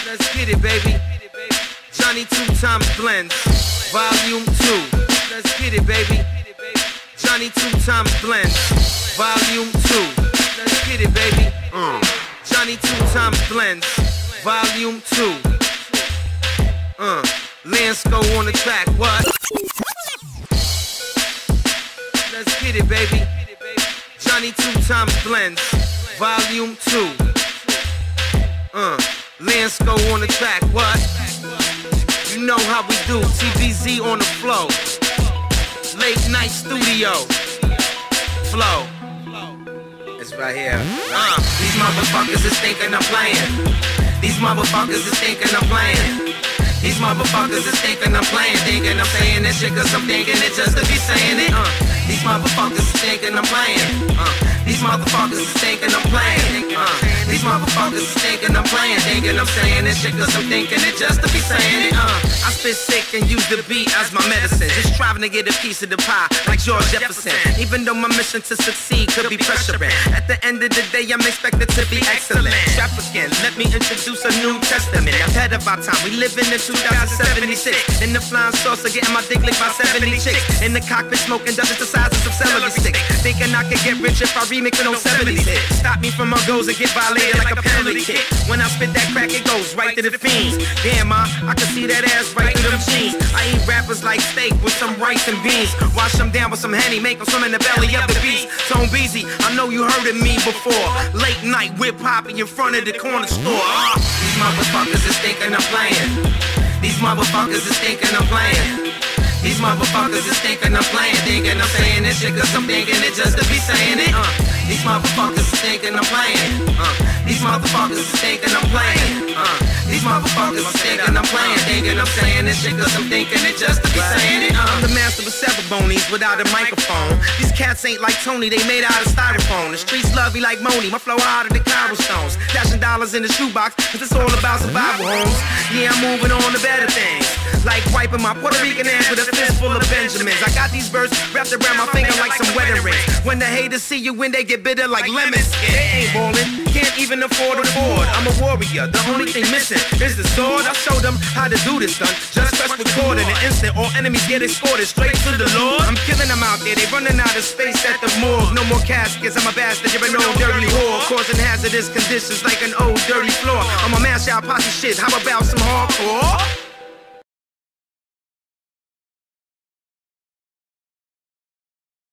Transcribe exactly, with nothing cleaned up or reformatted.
Let's get it, baby. Johnny Two Times Blends, Volume two. Let's get it, baby. Johnny Two Times Blends, Volume two. Let's get it, baby. Uh. Johnny Two Times Blends, Volume two. Uh. Lansco on the track, what? Let's get it, baby. Johnny Two Times Blends, Volume two. Uh. Lansco on the track, what? You know how we do, T B Z on the flow. Late night studio flow. It's right here. Uh, these motherfuckers is thinking I'm playing. These motherfuckers is thinking I'm playing. These motherfuckers is thinking I'm playing. Thinking I'm saying this shit cause I'm thinking it just to be saying it. Uh, these motherfuckers is thinking I'm playing. Uh, these motherfuckers is thinking I'm playing. Uh, these motherfuckers is thinking I'm playing. Thinking I'm saying this shit cause I'm thinking it just to be saying it. Uh, I spit sick and use the beat as my medicine. Just striving to get a piece of the pie like George Jefferson. Even though my mission to succeed could be pressuring, at the end of the day I'm expected to be excellent. Strap again, let me introduce a new testament. Ahead of our time, we live in the two thousand seventy-six. In the flying saucer, getting my dick licked by seventy chicks. In the cockpit, smoking dust the size of some celery sticks. Thinking I could get rich if I remix an old seventies hit. Stop me from my goals and get violated like a penalty kick. When I spit that crack, it goes right to the fiends. Damn, ma, I can see that ass right through them jeans. I eat rappers like steak with some rice and beans. Wash them down with some Henny, make them swim in the belly of the beast. Tone Beezy, I know you heard of me before. Late night whip hopping in front of the corner store. Uh, these motherfuckers is thinking I'm playing. These motherfuckers is thinking I'm playing. These motherfuckers is thinking I'm playing. Thinking I'm saying this shit cause I'm thinking it just to be saying it. Uh, these motherfuckers is thinking I'm playing. Uh, these motherfuckers is thinking I'm playing. Uh, these motherfuckers is thinking I'm playing. Thinking I'm saying this shit cause I'm thinking it just to be saying it. Uh, I'm the master with several bonies without a microphone. These cats ain't like Tony, they made out of styrofoam. The streets love me like Moni, my flow out of the Cairo stones. Dashing dollars in the shoebox, cause it's all about survival homes. Yeah, I'm moving on to better things. Like wiping my Puerto Rican ass with a fistful of Benjamins. I got these birds wrapped around my finger like some wedding rings. When the haters see you when they get bitter like lemon skin. They ain't ballin', can't even afford a board. I'm a warrior, the only thing missing is the sword. I showed them how to do this, son. Just press record in an instant, all enemies get escorted straight to the Lord. I'm killing them out there, they running out of space at the morgue. No more caskets, I'm a bastard, you're an old dirty whore. Causing hazardous conditions like an old dirty floor. I'm a mash out posse shit, how about some hardcore?